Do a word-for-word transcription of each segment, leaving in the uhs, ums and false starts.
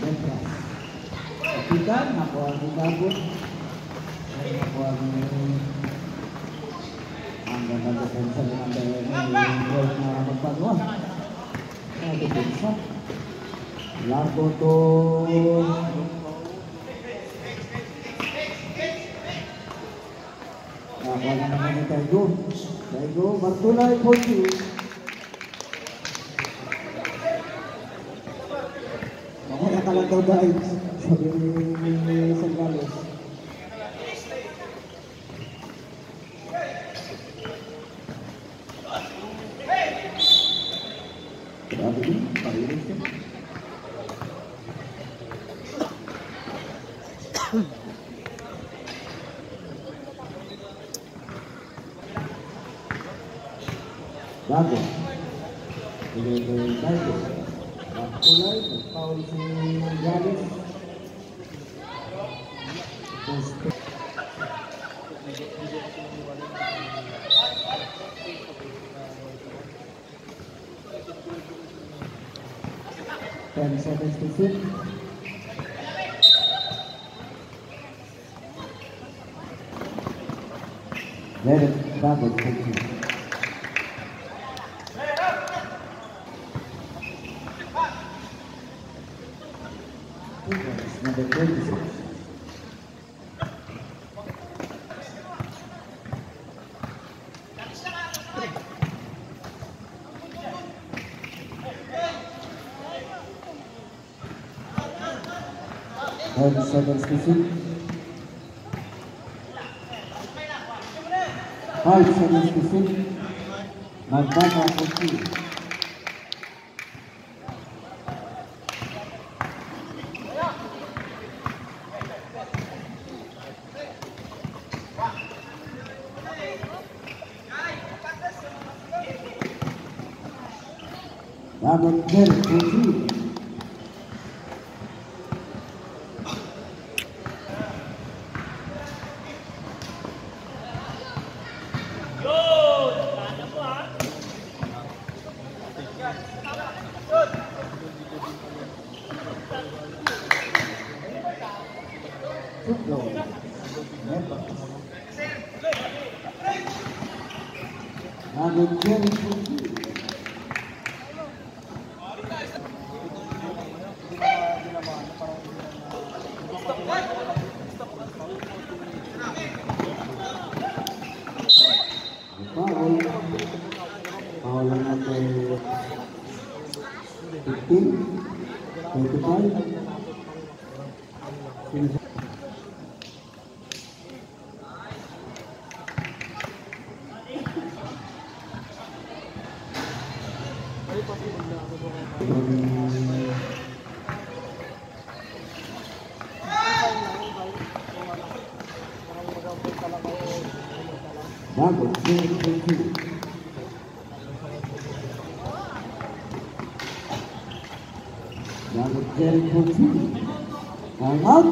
Depras. Kita nakuha ni Gabon. Ay nakuha ni ang ganda depensa ng D M ni Gold na magpagawa. Sa depensa. Largo to nakuha na naman ni Taigo. Taigo, Bartulay, Pochi. Ako nakalagaw guys. Sabi ni Sangales. Grabe din, parilis siya. Bago. Ini dari Taigo. Bartulay, nag-foul si Gales. Ten seconds to shoot. Let it double quickly. Number twenty-six. Ten seconds to shoot. Five seconds to shoot. Nagbaka for two. Namun Gel for two. Namun Gel for two. Foul. Foul number fifteen, twenty-five. Bago, zero for two. Bago, zero for two. Time out.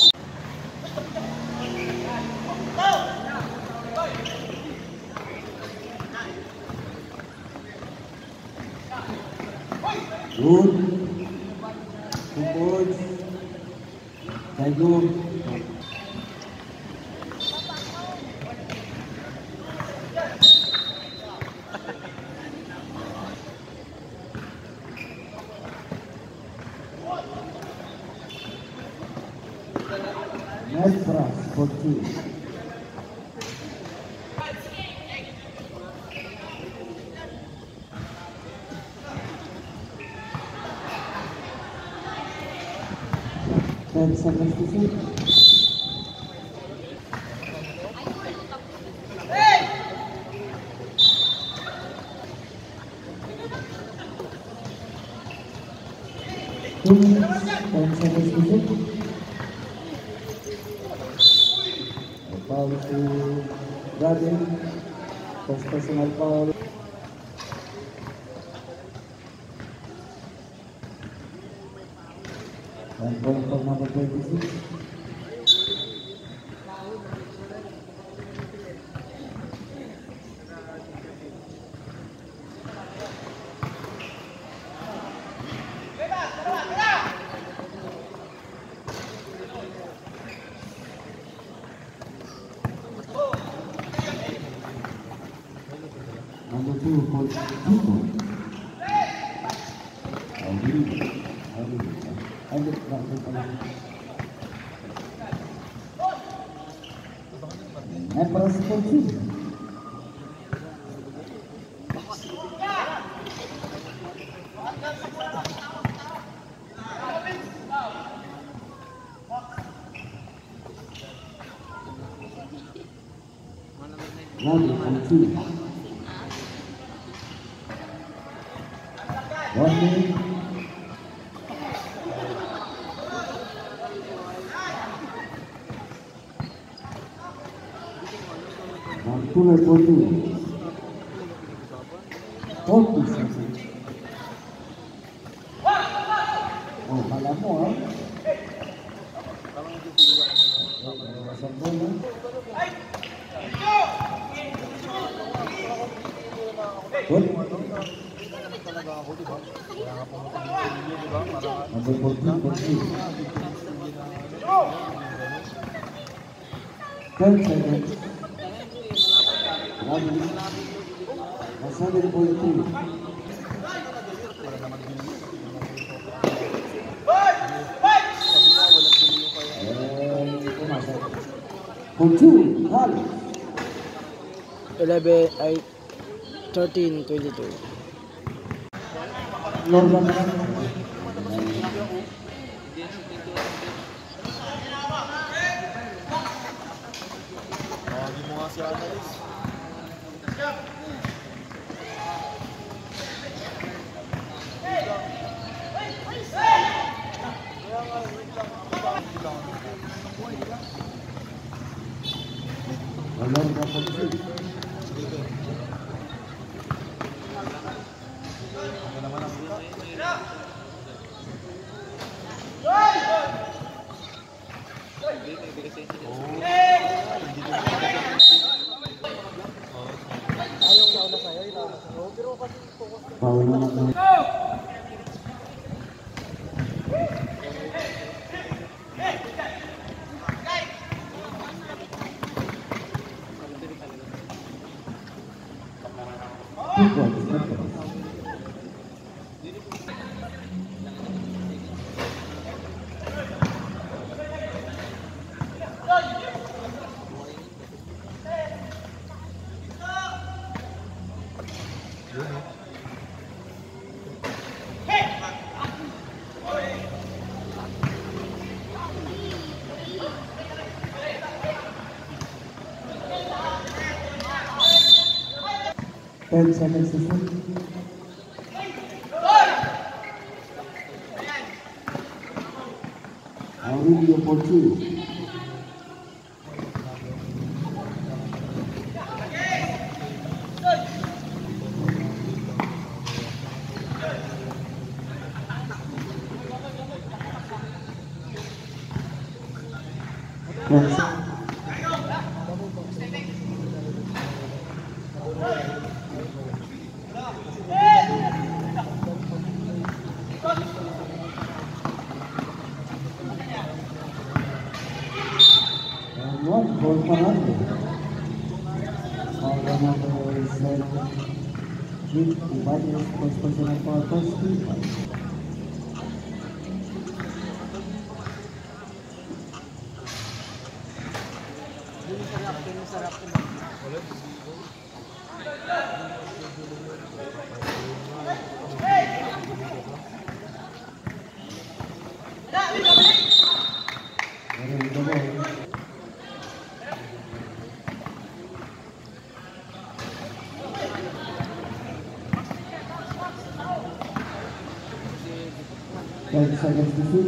Good. Two boards. Taigo. Depras for two. Ten seconds to shoot. Two minutes, ten seconds to shoot. Foul to Gadin. First personal foul. And point for number twenty-six. Number two for Chico. Audi, Audi, Audi, Nepres for Chico. Lagi for Chico. Warning. Mantul Bodu. Fokus. Oh, malam mau. Sempurna. Good. Number fourteen, fourteen. Ten seconds. Lagi. Masa dari poin three. For two, one. Eleven, eight, thirteen, twenty-two. Lorban. Lorban polisi. Ten seconds to shoot. Aurelio for two. Ten seconds. One for Fernando. All Ronaldo is set with divided first personal for first keeper. Ten seconds to shoot.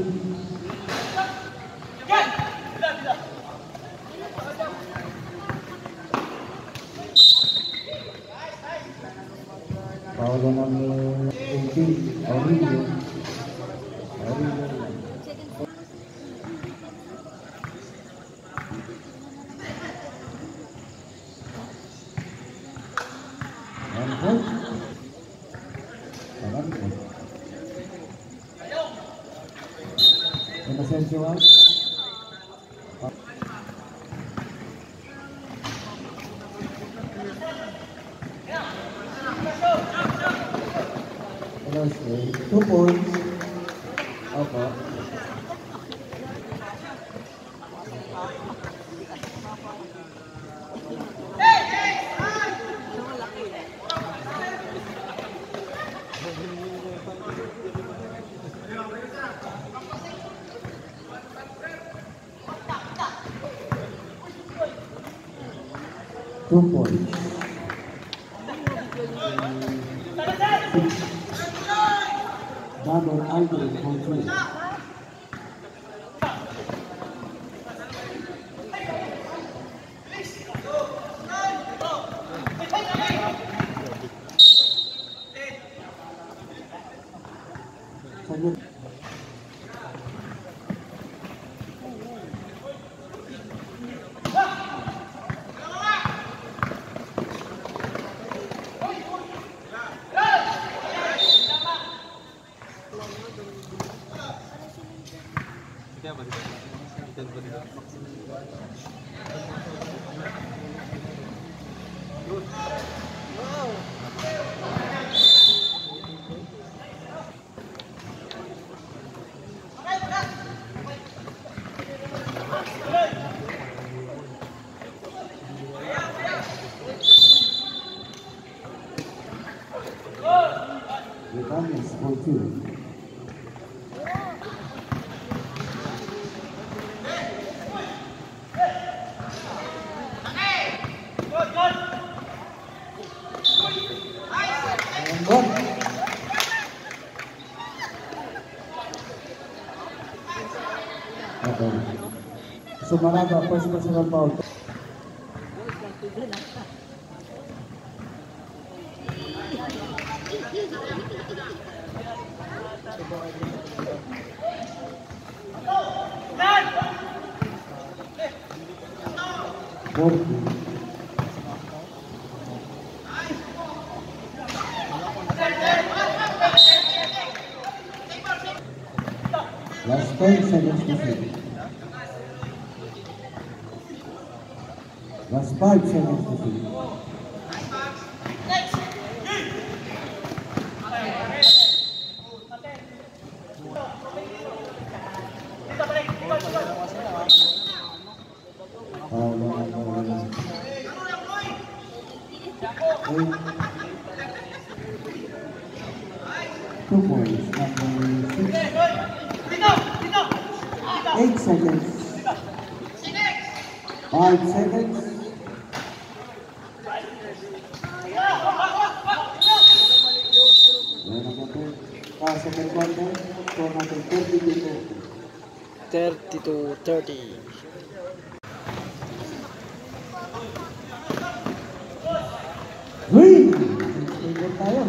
Foul number eighteen, Aurelio. Aurelio. One point. One point. Inocencio. Thursday, two points. Opo. Two points. Double Aldrin for three. Second. Regardless for two. And one. Okay. So Maraga, first personal foul. Forty. Last ten seconds to shoot. Last five seconds to shoot. Oh, no, no, no, no. Eight. Two points. Number six. Eight seconds. Five seconds. Uh, second quarter, score natin thirty-two. thirty-two thirty. Green! Six tayo.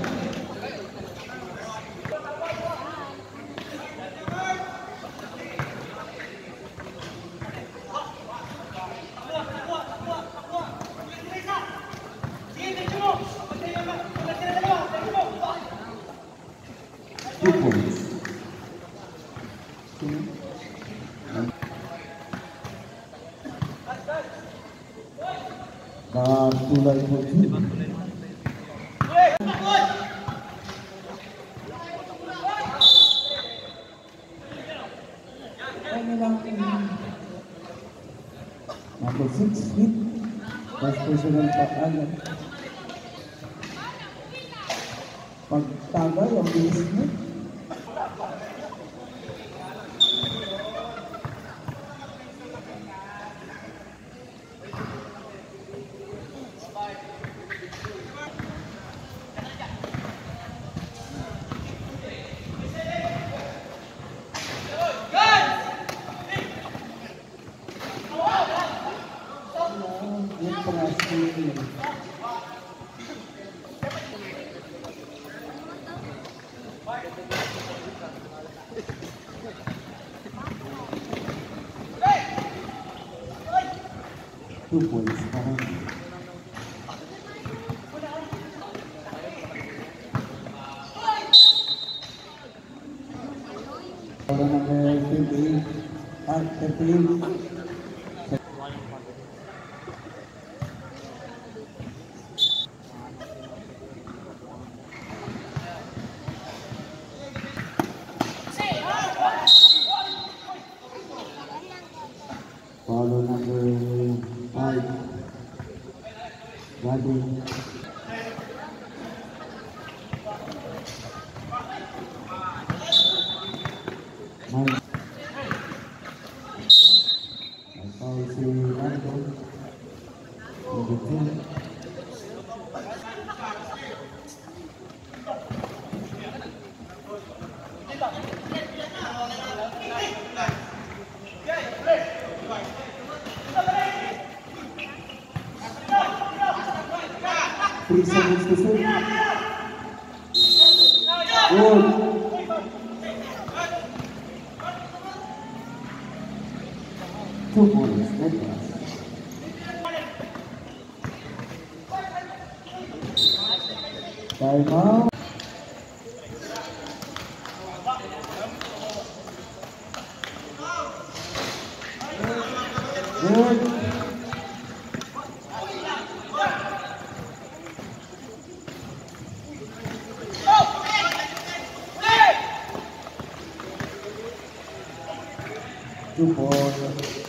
Two points. Two. And uh, two line for two. Number six hit. That's personal pag-alam. Pagtagal ang bilis mo. Two points para para number fifty-eight at thirteen. seconds to shoot. Good. Two points, Nicholas. Time out. Good. Two points.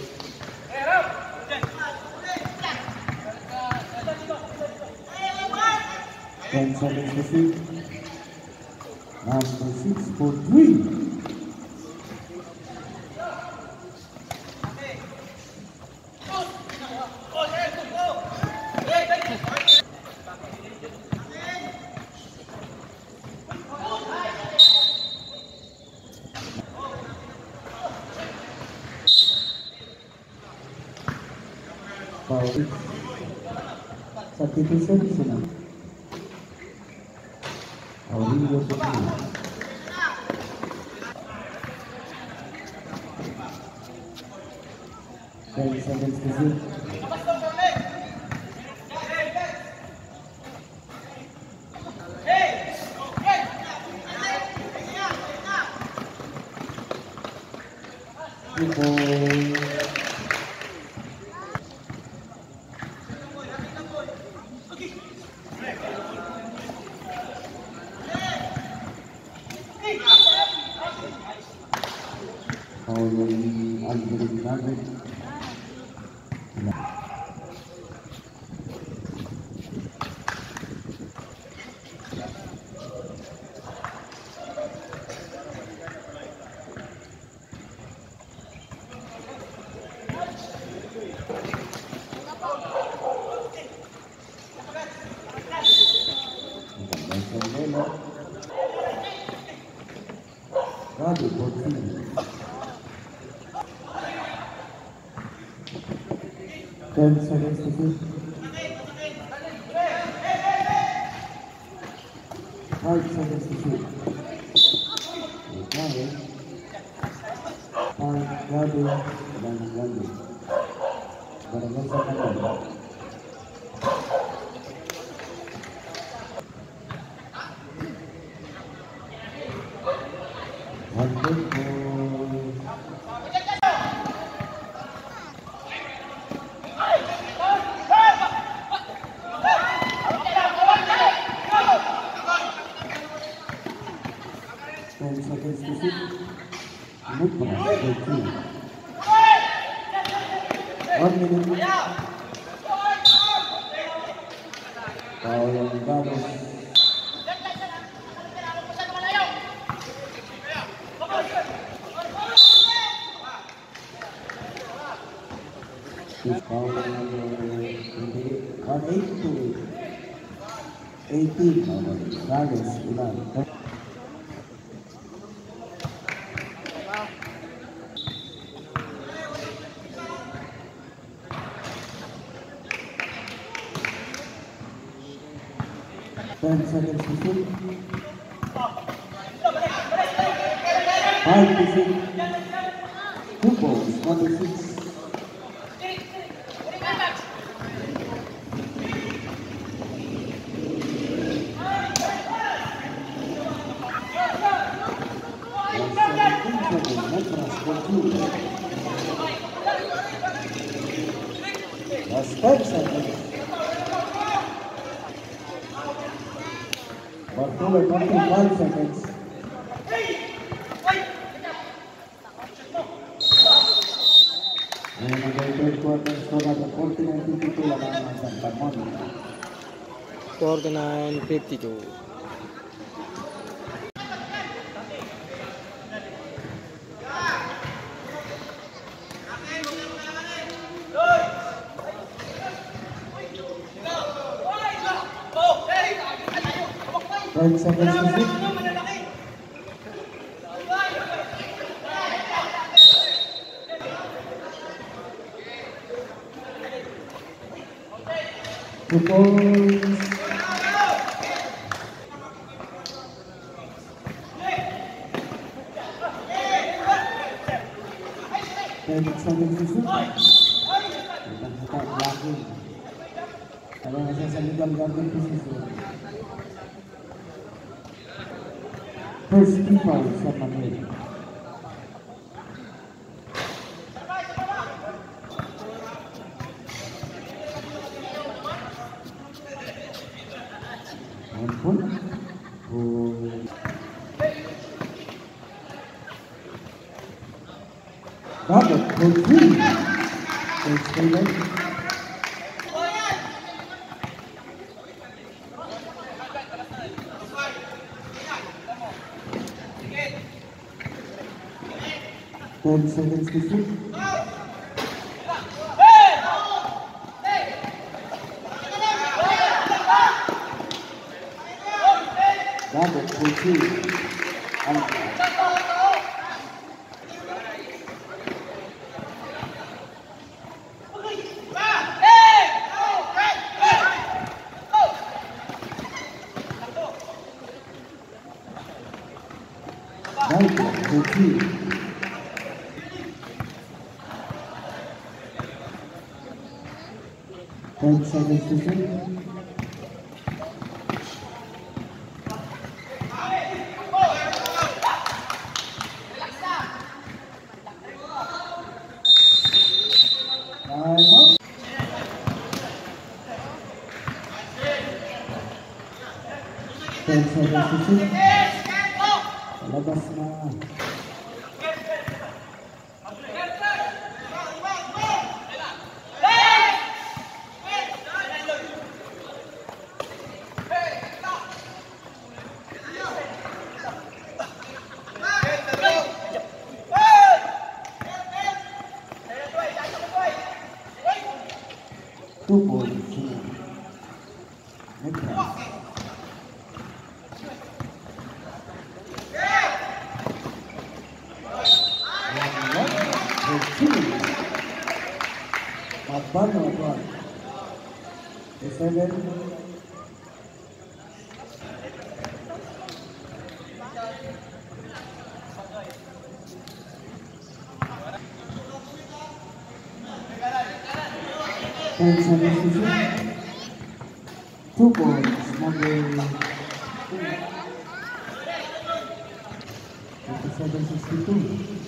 Ten seconds to shoot. Number six for three. Foul. Substitution Sinam. Audio Putri. Ten seconds to shoot. Two points. Foul yang Alvin David. Rabi Botini. Ten seconds to shoot. Five seconds to shoot. Okay. Five, Rabi, dan Rabi. Barangkali saya akan. One good ball. Ten seconds to shoot. Mutmas for two. One minute. Foul yang bagus. Foul one eight to eighteen. Rales ulang. Ten seconds to shoot. Five to shoot. Two balls, number six. Last ten seconds. Bartolo, twenty-five seconds. And the third quarter score at forty-nine fifty-two laban ng Santa Monica. forty-nine fifty-two. Ten seconds to shoot. Two points. ten seconds to shoot. Kita blocking. Kalau masih sa legal guarding position. First team foul sa Manila. One point. Oh. Double for three. First table. Ten seconds to shoot. Double for two. Double for two. Ten seconds to shoot. Ten seconds to shoot. Labas na. Two points. Next round. One or one. The seven. Ten seconds to shoot. Two points. Number two. Fifty-seven sixty-two.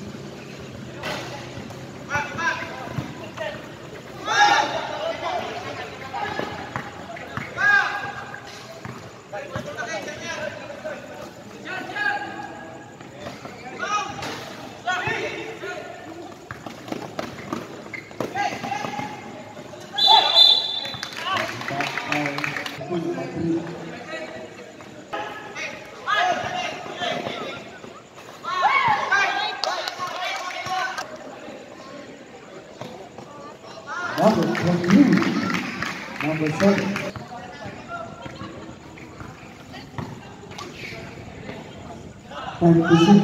Number twenty-two, number seven. Time to shoot.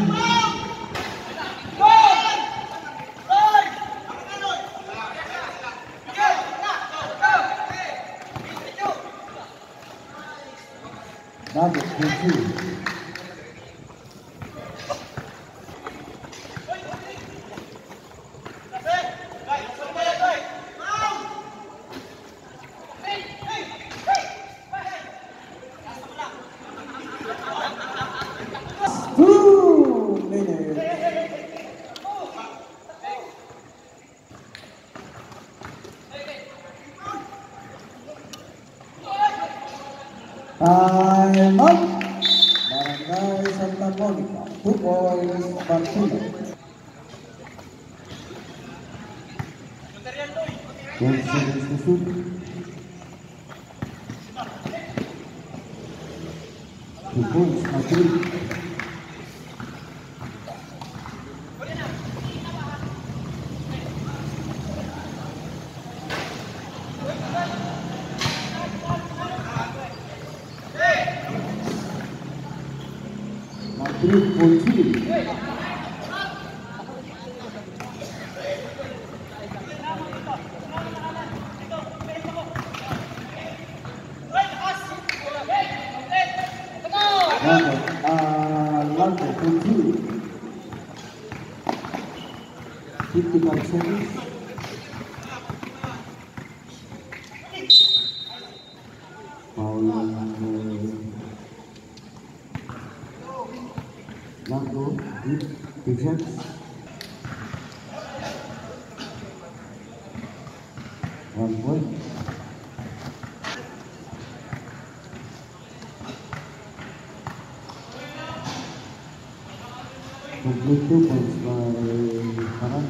Number twenty-two. Time up. Barangay Santa Monica. Two points. Bartolo. Ten seconds to shoot. Two points. Madrid. Madrid for three. Lando for two. fifty-five seconds. Foul number Blanco, defense. One point. Complete two points by Karan.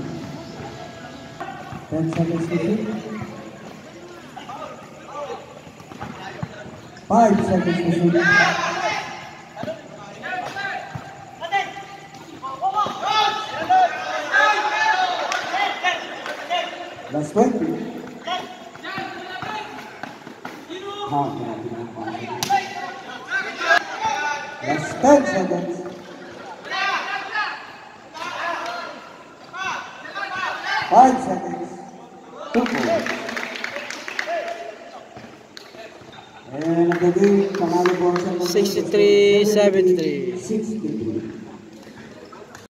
Ten seconds to shoot. Five seconds to shoot. That's twenty. Half That's ten seconds. Five seconds. Two points. And the game, panalo po sa sixty-three seventy-three. sixty-three.